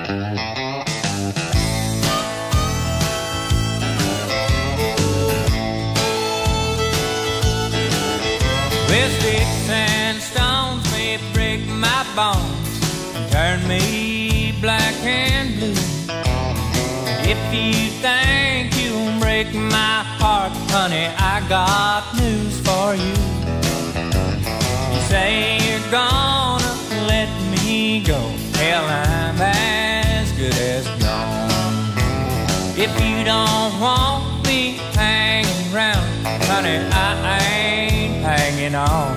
Well, sticks and stones may break my bones and turn me black and blue. If you think you'll break my heart, honey, I got news for you. You say you're gonna let me go, hell, I'm as good as gone. If you don't want me hanging round, honey, I ain't hanging on.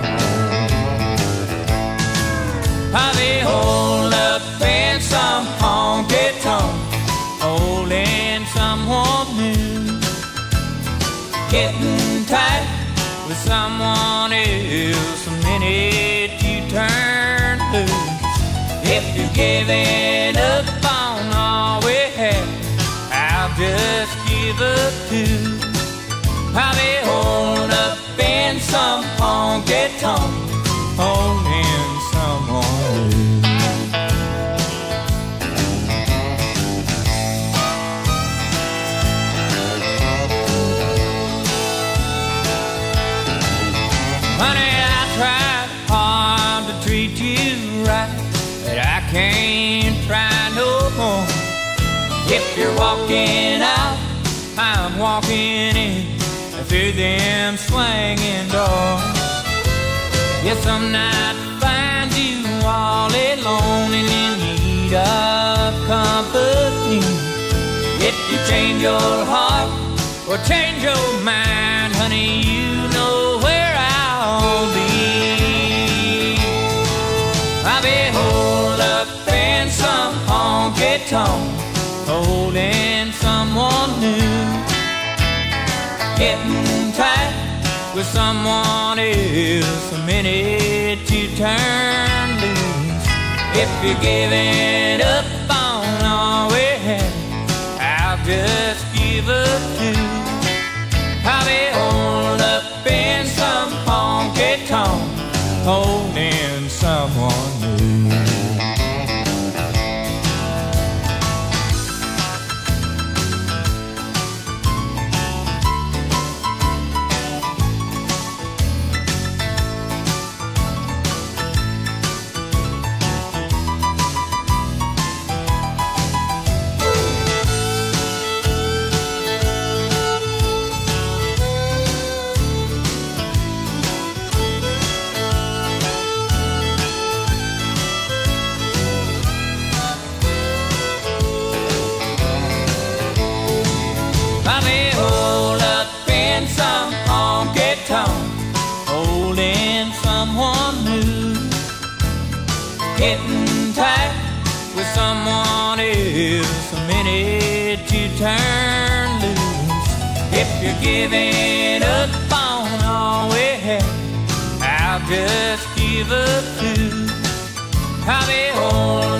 I'll be holed up in some honky-tonk, holding someone new, getting tight with someone else the minute you turn loose. If you're giving up on all we have, I'll just give up too. I'll be holed up in some honky-tonk, holding someone new. Honey, I tried hard to treat you right, but I can't try no more. If you're walking out, I'm walking in through them swinging doors. Yes, some night find you all alone and in need of company. If you change your heart or change your mind, honey, you know where I'll be. I'll be holed up in some honky-tonk, holding someone new, getting tight with someone else the minute you turn loose. If you're giving up on all we have, I'll just give up too. I'll be holed up in some honky-tonk, holding someone new. I'll be holed up in some honky-tonk, holding someone new, getting tight with someone else the minute you turn loose. If you're giving up on all we have, I'll just give up too. I'll be holed